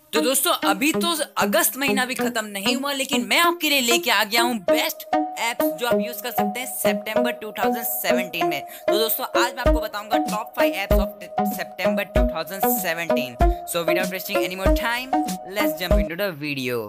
तो दोस्तों अभी तो अगस्त महीना भी खत्म नहीं हुआ, लेकिन मैं आपके लिए लेके आ गया हूँ बेस्ट एप्स जो आप यूज कर सकते हैं सितंबर 2017 में। तो दोस्तों आज मैं आपको बताऊंगा टॉप 5 एप्स ऑफ सितंबर 2017। So without wasting any more time, let's jump into the video.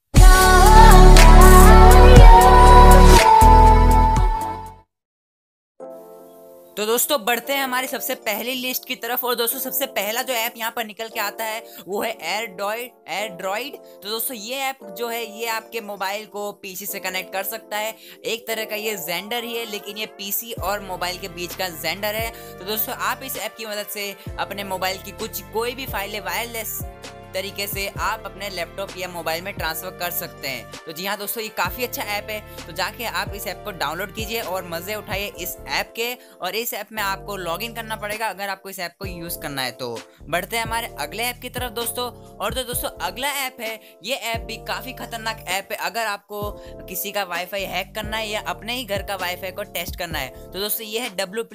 तो दोस्तों बढ़ते हैं हमारी सबसे पहली लिस्ट की तरफ। और दोस्तों सबसे पहला जो ऐप यहाँ पर निकल के आता है वो है एयरड्रॉइड। तो दोस्तों ये ऐप जो है ये आपके मोबाइल को पीसी से कनेक्ट कर सकता है। एक तरह का ये जेंडर ही है, लेकिन ये पीसी और मोबाइल के बीच का जेंडर है। तो दोस्तों आप इस ऐप की मदद से अपने मोबाइल की कोई भी फाइलें वायरलेस तरीके से आप अपने लैपटॉप या मोबाइल में ट्रांसफर कर सकते हैं। तो जी हाँ दोस्तों, ये काफ़ी अच्छा ऐप है। तो जाके आप इस ऐप को डाउनलोड कीजिए और मज़े उठाइए इस ऐप के। और इस ऐप में आपको लॉगिन करना पड़ेगा अगर आपको इस ऐप को यूज़ करना है। तो बढ़ते हैं हमारे अगले ऐप की तरफ दोस्तों। और तो दोस्तों अगला ऐप है, ये ऐप भी काफ़ी खतरनाक ऐप है अगर आपको किसी का वाईफाई हैक करना है या अपने ही घर का वाईफाई को टेस्ट करना है। तो दोस्तों ये है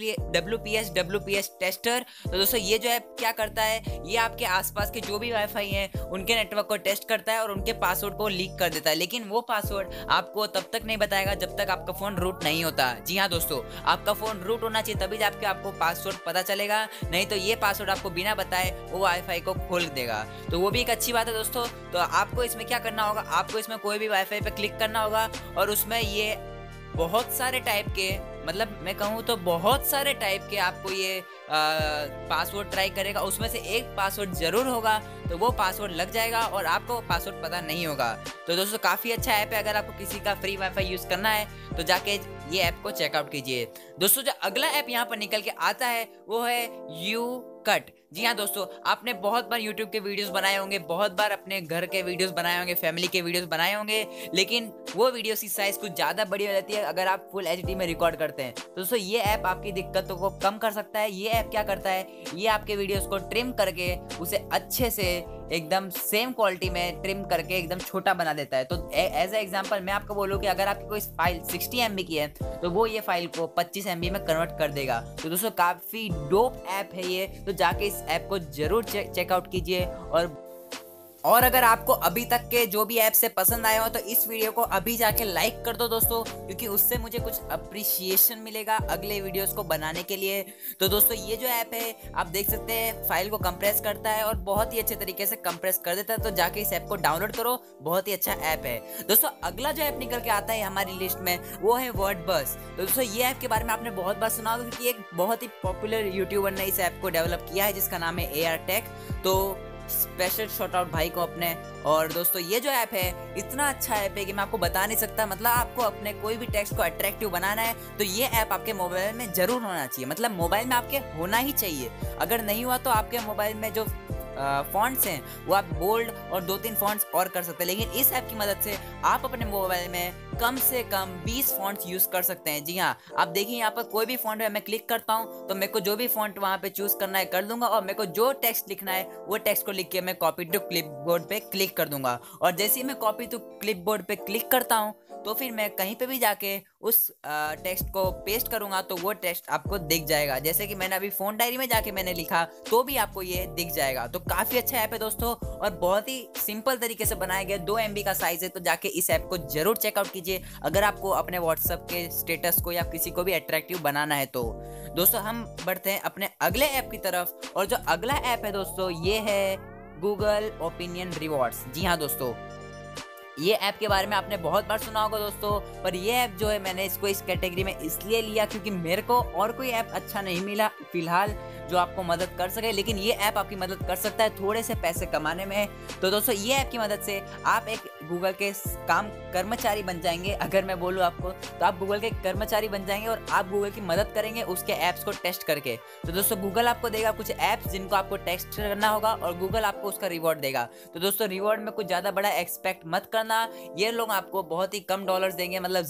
WPS टेस्टर। तो दोस्तों ये जो ऐप क्या करता है, ये आपके आसपास के जो भी वाईफाई हैं उनके नेटवर्क को टेस्ट करता है और उनके पासवर्ड को लीक कर देता है। लेकिन वो पासवर्ड आपको तब तक नहीं बताएगा जब तक आपका फोन रूट नहीं होता। जी हाँ दोस्तों, आपका फोन रूट होना चाहिए तभी जाके आपको पासवर्ड पता चलेगा, नहीं तो ये पासवर्ड आपको बिना बताए वो वाईफाई को खोल देगा। तो वो भी एक अच्छी बात है दोस्तों। तो आपको इसमें क्या करना होगा, आपको इसमें कोई भी वाईफाई पे क्लिक करना होगा और उसमें ये बहुत सारे टाइप के, मतलब मैं कहूँ तो बहुत सारे टाइप के आपको ये पासवर्ड ट्राई करेगा। उसमें से एक पासवर्ड जरूर होगा, तो वो पासवर्ड लग जाएगा और आपको पासवर्ड पता नहीं होगा। तो दोस्तों काफ़ी अच्छा ऐप है, अगर आपको किसी का फ्री वाईफाई यूज़ करना है तो जाके ये ऐप को चेकआउट कीजिए। दोस्तों जो अगला ऐप यहाँ पर निकल के आता है वो है यू कट। जी हाँ दोस्तों, आपने बहुत बार YouTube के वीडियोस बनाए होंगे, बहुत बार अपने घर के वीडियोस बनाए होंगे, फैमिली के वीडियोस बनाए होंगे, लेकिन वो वीडियोस की साइज कुछ ज़्यादा बड़ी हो जाती है अगर आप फुल HD में रिकॉर्ड करते हैं। तो दोस्तों ये ऐप आपकी दिक्कतों को कम कर सकता है। ये ऐप क्या करता है, ये आपके वीडियोस को ट्रिम करके उसे अच्छे से एकदम सेम क्वालिटी में ट्रिम करके एकदम छोटा बना देता है। तो एज ए एग्जांपल मैं आपको बोलूँ कि अगर आपकी कोई फाइल 60 MB की है तो वो ये फाइल को 25 MB में कन्वर्ट कर देगा। तो दोस्तों काफ़ी डोप ऐप है ये, तो जाके इस ऐप को जरूर चेकआउट कीजिए। और अगर आपको अभी तक के जो भी ऐप से पसंद आए हो तो इस वीडियो को अभी जाके लाइक कर दो दोस्तों, क्योंकि उससे मुझे कुछ अप्रिसिएशन मिलेगा अगले वीडियोस को बनाने के लिए। तो दोस्तों ये जो ऐप है आप देख सकते हैं फाइल को कंप्रेस करता है और बहुत ही अच्छे तरीके से कंप्रेस कर देता है। तो जाके इस ऐप को डाउनलोड करो, बहुत ही अच्छा ऐप है। दोस्तों अगला जो ऐप निकल के आता है हमारी लिस्ट में वो है वर्डबस। तो दोस्तों ये ऐप के बारे में आपने बहुत बार सुना होगा, क्योंकि एक बहुत ही पॉपुलर यूट्यूबर ने इस ऐप को डेवलप किया है जिसका नाम है AR टेक। तो स्पेशल शॉट आउट भाई को अपने। और दोस्तों ये जो ऐप है इतना अच्छा ऐप है कि मैं आपको बता नहीं सकता। मतलब आपको अपने कोई भी टेक्स्ट को अट्रैक्टिव बनाना है तो ये ऐप आपके मोबाइल में जरूर होना चाहिए, मतलब मोबाइल में आपके होना ही चाहिए। अगर नहीं हुआ तो आपके मोबाइल में जो फॉन्ट्स हैं वो आप बोल्ड और 2-3 फॉन्ट्स और कर सकते हैं। लेकिन इस ऐप की मदद से आप अपने मोबाइल में कम से कम 20 फॉन्ट्स यूज कर सकते हैं। जी हाँ, आप देखिए यहाँ पर कोई भी फॉन्ट है, मैं क्लिक करता हूँ तो मेरे को जो भी फॉन्ट वहाँ पे चूज करना है कर दूंगा, और मेरे को जो टेक्स्ट लिखना है वो टेक्स्ट को लिख के मैं कॉपी टू क्लिपबोर्ड पे क्लिक कर दूंगा। और जैसे ही मैं कॉपी टू क्लिपबोर्ड पे क्लिक करता हूँ तो फिर मैं कहीं पे भी जाके उस टेक्स्ट को पेस्ट करूंगा तो वो टेक्स्ट आपको दिख जाएगा। जैसे कि मैंने अभी फोन डायरी में जाके मैंने लिखा तो भी आपको ये दिख जाएगा। तो काफ़ी अच्छा ऐप है दोस्तों और बहुत ही सिंपल तरीके से बनाया गया। 2 MB का साइज है, तो जाके इस ऐप को जरूर चेकआउट कीजिए अगर आपको अपने व्हाट्सएप के स्टेटस को या किसी को भी अट्रैक्टिव बनाना है। तो दोस्तों हम बढ़ते हैं अपने अगले ऐप की तरफ। और जो अगला ऐप है दोस्तों ये है गूगल ओपिनियन रिवॉर्ड्स। जी हाँ दोस्तों, ये ऐप के बारे में आपने बहुत बार सुना होगा दोस्तों, पर ये ऐप जो है मैंने इसको इस कैटेगरी में इसलिए लिया क्योंकि मेरे को और कोई ऐप अच्छा नहीं मिला फिलहाल जो आपको मदद कर सके। लेकिन ये ऐप आपकी मदद कर सकता है थोड़े से पैसे कमाने में। तो दोस्तों ये ऐप की मदद से आप एक गूगल के काम कर्मचारी बन जाएंगे। अगर मैं बोलूँ आपको तो आप गूगल के कर्मचारी बन जाएंगे और आप गूगल की मदद करेंगे उसके ऐप्स को टेस्ट करके। तो दोस्तों गूगल आपको देगा कुछ ऐप्स जिनको आपको टेस्ट करना होगा और गूगल आपको उसका रिवॉर्ड देगा। तो दोस्तों रिवॉर्ड में कुछ ज़्यादा बड़ा एक्सपेक्ट मत करना। ये लोग आपको बहुत ही कम डॉलर्स देंगे, मतलब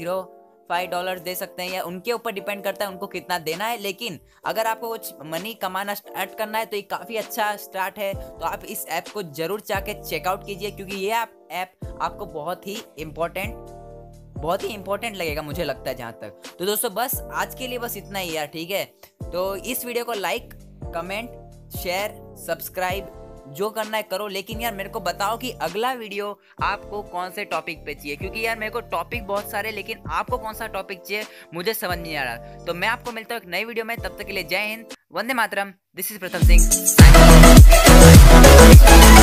$0.05 दे सकते हैं, या उनके ऊपर डिपेंड करता है उनको कितना देना है। लेकिन अगर आपको कुछ मनी कमाना स्टार्ट करना है तो ये काफ़ी अच्छा स्टार्ट है। तो आप इस ऐप को जरूर जाके चेकआउट कीजिए, क्योंकि ये ऐप आपको बहुत ही इम्पोर्टेंट लगेगा मुझे लगता है जहाँ तक। तो दोस्तों बस आज के लिए बस इतना ही यार, ठीक है। तो इस वीडियो को लाइक, कमेंट, शेयर, सब्सक्राइब जो करना है करो, लेकिन यार मेरे को बताओ कि अगला वीडियो आपको कौन से टॉपिक पे चाहिए, क्योंकि यार मेरे को टॉपिक बहुत सारे, लेकिन आपको कौन सा टॉपिक चाहिए मुझे समझ नहीं आ रहा। तो मैं आपको मिलता हूँ एक नई वीडियो में, तब तक के लिए जय हिंद, वंदे मातरम। This is Pratham Singh.